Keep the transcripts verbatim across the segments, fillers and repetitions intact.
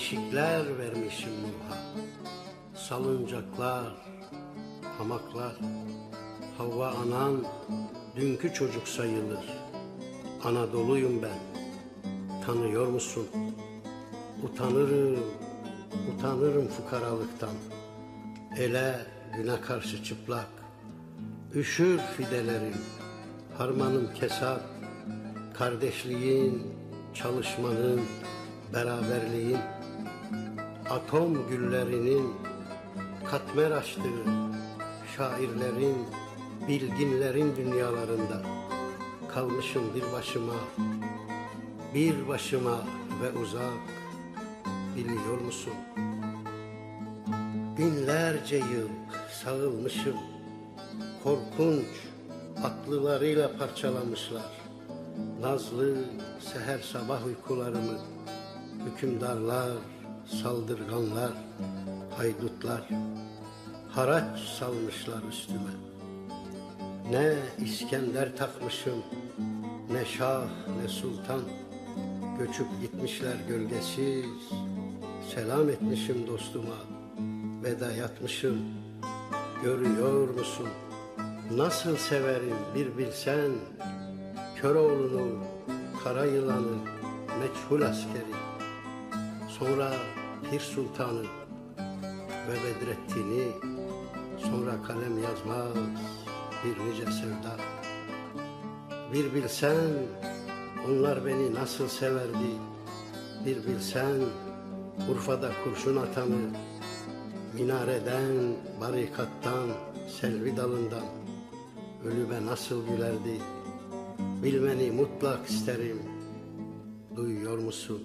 beşikler vermişim Nuh'a. Salıncaklar, hamaklar. Havva anan dünkü çocuk sayılır. Anadolu'yum ben, tanıyor musun? Utanırım, utanırım fukaralıktan. Ele güne karşı çıplak, üşür fidelerim, harmanım kesap. Kardeşliğin, çalışmanın, beraberliğin, atom güllerinin katmer açtığı şairlerin, bilginlerin dünyalarında kalmışım bir başıma, bir başıma ve uzak, biliyor musun? Binlerce yıl sağılmışım, korkunç aklılarıyla parçalamışlar. Nazlı seher sabah uykularımı hükümdarlar, saldırganlar, haydutlar haraç salmışlar üstüme. Ne İskender takmışım, ne şah ne sultan, göçüp gitmişler gölgesiz. Selam etmişim dostuma, veda yatmışım. Görüyor musun nasıl severim bir bilsen, Köroğlu'nu, kara yılanı, meçhul askeri, sonra Pir Sultan'ı ve Bedrettin'i, sonra kalem yazmaz bir nice sevda. Bir bilsen onlar beni nasıl severdi, bir bilsen Urfa'da kurşun atanı, minareden, barikattan, selvi dalından ölüme nasıl gülerdi. Bilmeni mutlak isterim, duyuyor musun?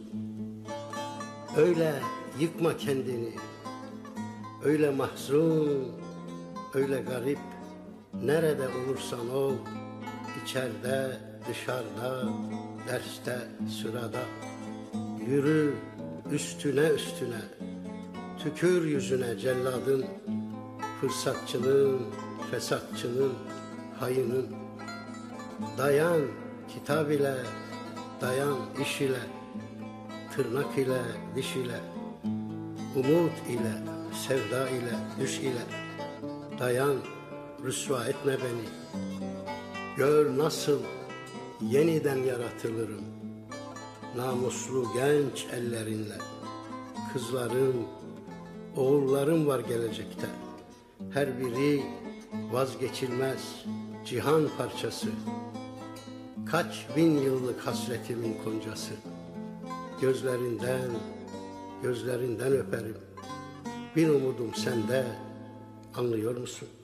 Öyle yıkma kendini, öyle mahzun, öyle garip. Nerede olursan ol, içeride, dışarıda, derste, sırada. Yürü üstüne üstüne, tükür yüzüne celladın, fırsatçının, fesatçının, hayının. Dayan kitap ile, dayan iş ile, tırnak ile, diş ile, umut ile, sevda ile, düş ile. Dayan, rüsva etme beni. Gör nasıl yeniden yaratılırım, namuslu genç ellerinle. Kızlarım, oğullarım var gelecekte. Her biri vazgeçilmez cihan parçası. Kaç bin yıllık hasretimin koncası. Gözlerinden, gözlerinden öperim. Bir umudum sende, anlıyor musun?